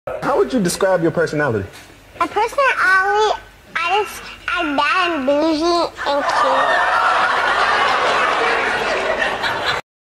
How would you describe your personality? My personality, I'm bad and bougie and cute.